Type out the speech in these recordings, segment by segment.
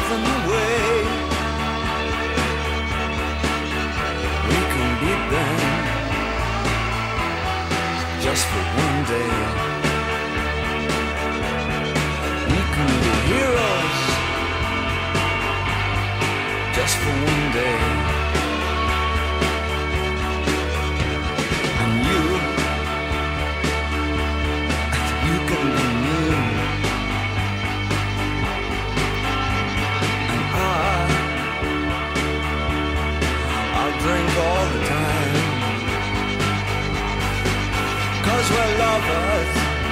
them away. We can beat them just for one day. We can be heroes just for one day. And you can be new. And I'll drink all the time. 'Cause we're lovers,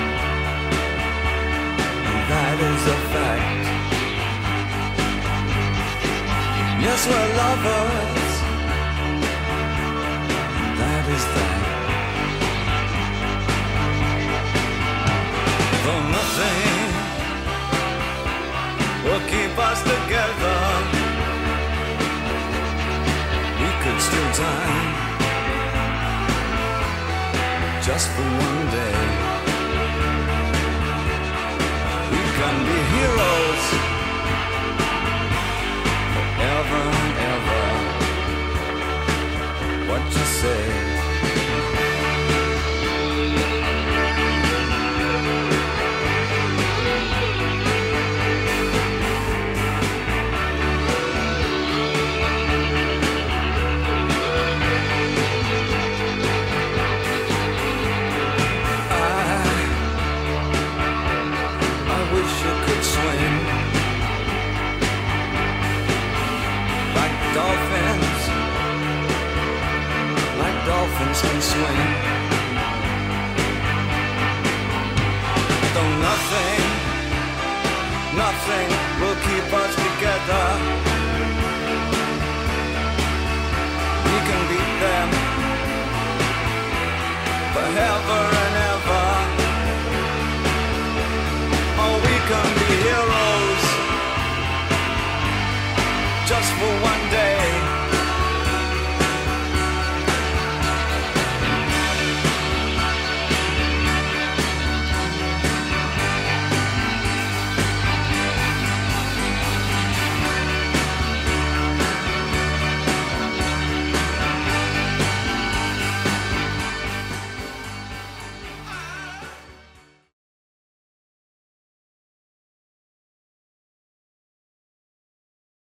and that is a fact. Yes, we're lovers, and that is that. Though nothing will keep us together, we could steal time just for one day. We can be heroes forever and ever. What you say? Dolphins can swim. Though nothing will keep us together, we can beat them forever.